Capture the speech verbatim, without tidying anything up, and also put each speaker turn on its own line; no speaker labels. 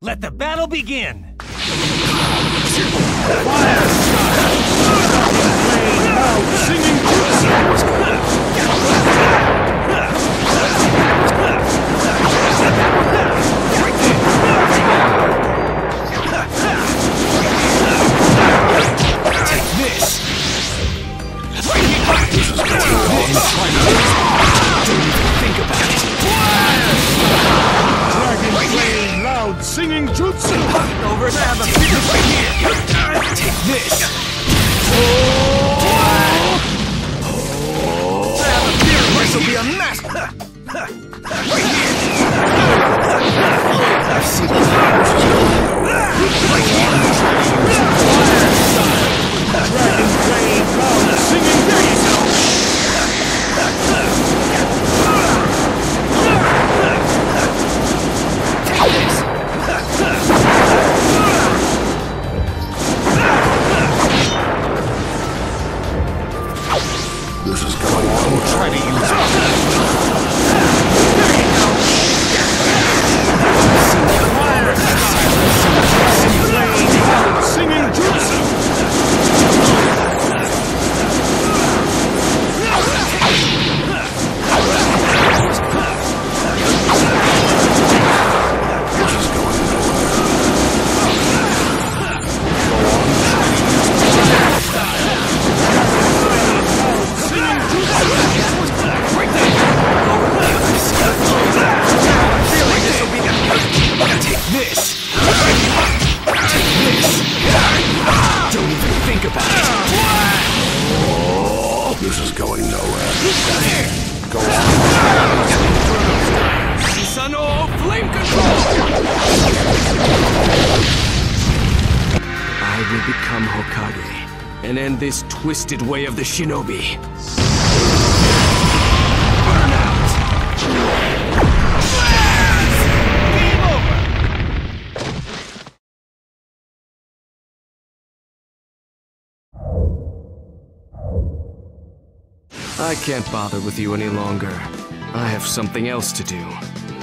Let the battle begin!
Singing
Take this! Think about it!
Dragon Flame Loud Singing Jutsu!
Over there! Have a finish right here! Take this! This will be a mess! I've seen this.
Dragon Flame Loud Singing Jutsu!
This is going on.
We'll try to use it.
Singing Jutsu!
This is going nowhere. Go on.
Susanoo flame control! I will become Hokage and end this twisted way of the shinobi. Burn out! Game over! I can't bother with you any longer. I have something else to do.